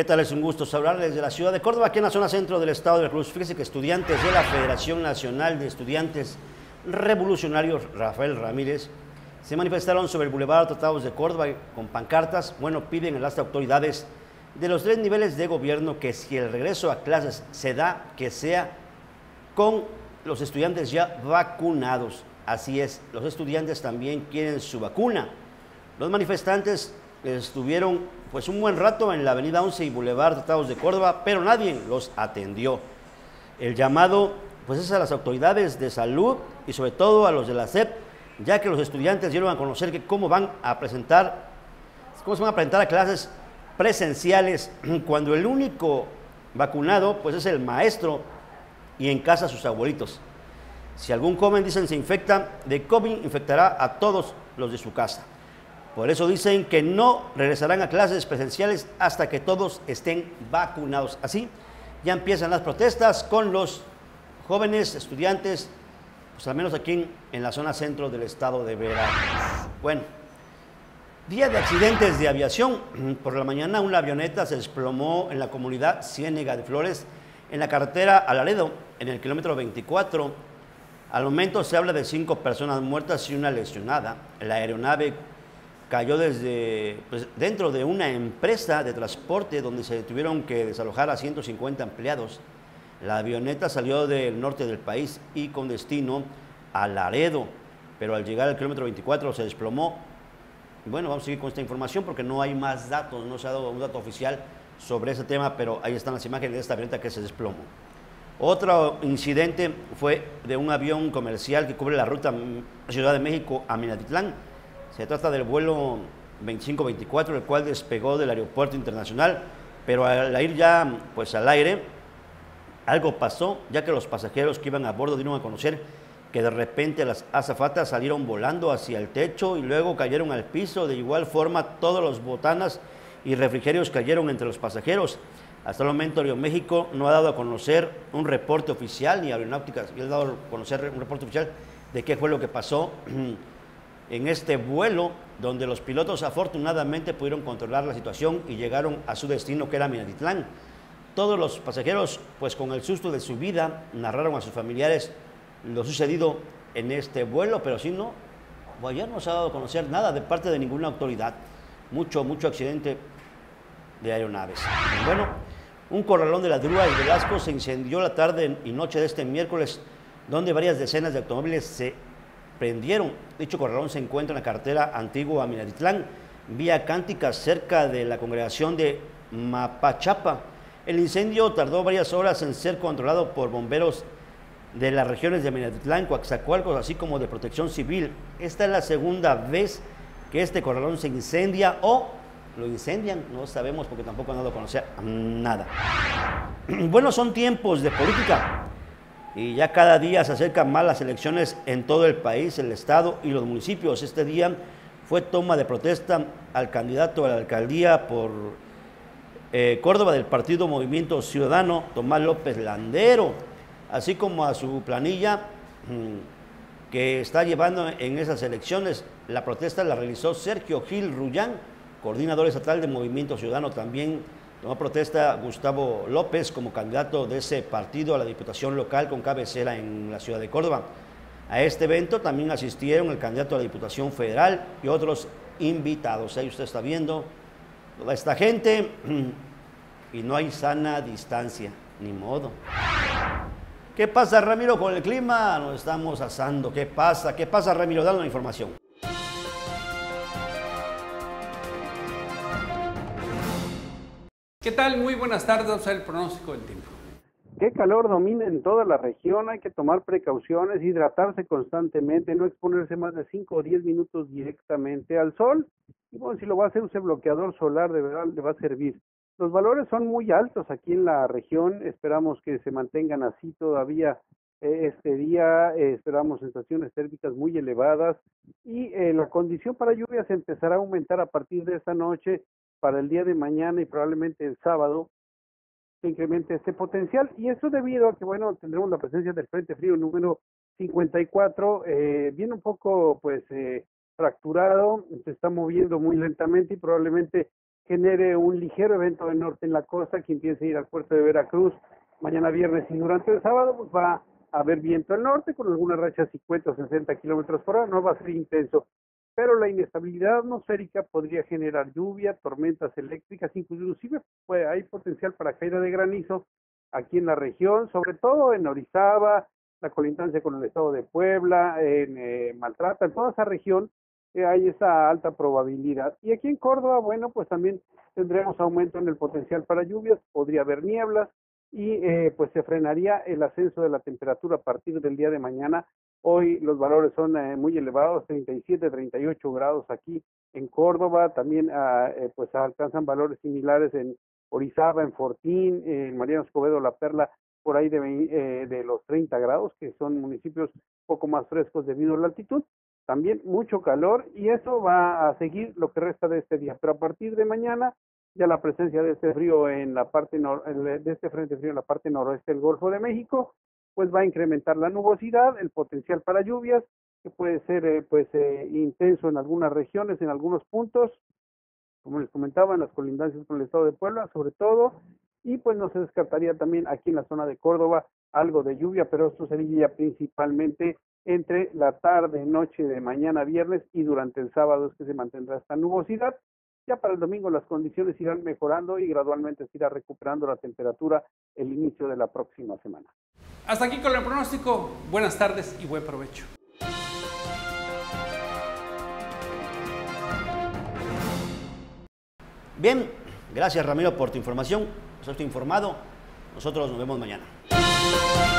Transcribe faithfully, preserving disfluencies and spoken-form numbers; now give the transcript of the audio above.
¿Qué tal? Es un gusto hablarles de la ciudad de Córdoba, aquí en la zona centro del estado de Veracruz. Fíjese que estudiantes de la Federación Nacional de Estudiantes Revolucionarios Rafael Ramírez se manifestaron sobre el Boulevard Tratados de Córdoba con pancartas. Bueno, piden a las autoridades de los tres niveles de gobierno que si el regreso a clases se da, que sea con los estudiantes ya vacunados. Así es, los estudiantes también quieren su vacuna. Los manifestantes estuvieron pues un buen rato en la avenida once y Boulevard Tratados de Córdoba, pero nadie los atendió. El llamado pues es a las autoridades de salud y sobre todo a los de la S E P, ya que los estudiantes dieron a conocer que cómo van a presentar, cómo se van a presentar a clases presenciales cuando el único vacunado pues es el maestro y en casa sus abuelitos. Si algún joven, dicen, se infecta de COVID, infectará a todos los de su casa. Por eso dicen que no regresarán a clases presenciales hasta que todos estén vacunados. Así ya empiezan las protestas con los jóvenes estudiantes, pues al menos aquí en, en la zona centro del estado de Veracruz. Bueno, día de accidentes de aviación. Por la mañana una avioneta se desplomó en la comunidad Ciénega de Flores, en la carretera a Laredo, en el kilómetro veinticuatro. Al momento se habla de cinco personas muertas y una lesionada. La aeronave cayó desde pues, dentro de una empresa de transporte donde se tuvieron que desalojar a ciento cincuenta empleados. La avioneta salió del norte del país y con destino a Laredo, pero al llegar al kilómetro veinticuatro se desplomó. Bueno, vamos a seguir con esta información porque no hay más datos, no se ha dado un dato oficial sobre ese tema, pero ahí están las imágenes de esta avioneta que se desplomó. Otro incidente fue de un avión comercial que cubre la ruta Ciudad de México a Minatitlán. Se trata del vuelo veinticinco veinticuatro, el cual despegó del aeropuerto internacional, pero al ir ya pues, al aire, algo pasó, ya que los pasajeros que iban a bordo dieron a conocer que de repente las azafatas salieron volando hacia el techo y luego cayeron al piso. De igual forma, todos los botanas y refrigerios cayeron entre los pasajeros. Hasta el momento, Aeroméxico no ha dado a conocer un reporte oficial, ni Aeronáutica ha dado a conocer un reporte oficial de qué fue lo que pasó en este vuelo, donde los pilotos afortunadamente pudieron controlar la situación y llegaron a su destino, que era Minatitlán. Todos los pasajeros, pues con el susto de su vida, narraron a sus familiares lo sucedido en este vuelo, pero si no, pues ya no se ha dado a conocer nada de parte de ninguna autoridad. Mucho, mucho accidente de aeronaves. Bueno, un corralón de la Drúa y Velasco se incendió la tarde y noche de este miércoles, donde varias decenas de automóviles se prendieron. Dicho corralón se encuentra en la carretera antigua a Minatitlán, vía Cántica, cerca de la congregación de Mapachapa. El incendio tardó varias horas en ser controlado por bomberos de las regiones de Minatitlán, Coatzacoalcos, así como de Protección Civil. Esta es la segunda vez que este corralón se incendia o lo incendian, no sabemos porque tampoco han dado a conocer nada. Bueno, son tiempos de política y ya cada día se acercan más las elecciones en todo el país, el estado y los municipios. Este día fue toma de protesta al candidato a la alcaldía por eh, Córdoba del partido Movimiento Ciudadano, Tomás López Landero, así como a su planilla mmm, que está llevando en esas elecciones. La protesta la realizó Sergio Gil Rullán, coordinador estatal de Movimiento Ciudadano. También tomó protesta Gustavo López como candidato de ese partido a la diputación local con cabecera en la ciudad de Córdoba. A este evento también asistieron el candidato a la diputación federal y otros invitados. Ahí usted está viendo toda esta gente y no hay sana distancia, ni modo. ¿Qué pasa, Ramiro, con el clima? Nos estamos asando. ¿Qué pasa? ¿Qué pasa, Ramiro? Dale la información. ¿Qué tal? Muy buenas tardes. Vamos a ver el pronóstico del tiempo. Qué calor domina en toda la región, hay que tomar precauciones, hidratarse constantemente, no exponerse más de cinco o diez minutos directamente al sol. Y bueno, si lo va a hacer, use bloqueador solar, de verdad le va a servir. Los valores son muy altos aquí en la región, esperamos que se mantengan así todavía eh, este día, eh, esperamos sensaciones térmicas muy elevadas y eh, la condición para lluvias empezará a aumentar a partir de esta noche para el día de mañana y probablemente el sábado se incremente este potencial, y eso debido a que, bueno, tendremos la presencia del Frente Frío número cincuenta y cuatro, eh, viene un poco, pues, eh, fracturado, se está moviendo muy lentamente y probablemente genere un ligero evento de norte en la costa que empiece a ir al puerto de Veracruz mañana viernes, y durante el sábado pues va a haber viento al norte con algunas rachas cincuenta o sesenta kilómetros por hora. No va a ser intenso, pero la inestabilidad atmosférica podría generar lluvia, tormentas eléctricas, inclusive pues, hay potencial para caída de granizo aquí en la región, sobre todo en Orizaba, la colindancia con el estado de Puebla, en eh, Maltrata, en toda esa región eh, hay esa alta probabilidad. Y aquí en Córdoba, bueno, pues también tendremos aumento en el potencial para lluvias, podría haber nieblas y eh, pues se frenaría el ascenso de la temperatura a partir del día de mañana. Hoy los valores son eh, muy elevados, treinta y siete, treinta y ocho grados aquí en Córdoba, también ah, eh, pues alcanzan valores similares en Orizaba, en Fortín, en Mariano Escobedo, La Perla, por ahí de, eh, de los treinta grados, que son municipios poco más frescos debido a la altitud. También mucho calor, y eso va a seguir lo que resta de este día. Pero a partir de mañana, ya la presencia de este frío en la parte nor de este frente frío en la parte noroeste del Golfo de México, pues va a incrementar la nubosidad, el potencial para lluvias, que puede ser eh, pues eh, intenso en algunas regiones, en algunos puntos, como les comentaba, en las colindancias con el estado de Puebla, sobre todo, y pues no se descartaría también aquí en la zona de Córdoba algo de lluvia, pero esto sería principalmente entre la tarde, noche de mañana viernes, y durante el sábado es que se mantendrá esta nubosidad. Ya para el domingo las condiciones irán mejorando y gradualmente se irá recuperando la temperatura el inicio de la próxima semana. Hasta aquí con el pronóstico. Buenas tardes y buen provecho. Bien, gracias Ramiro por tu información. Yo estoy informado. Nosotros nos vemos mañana.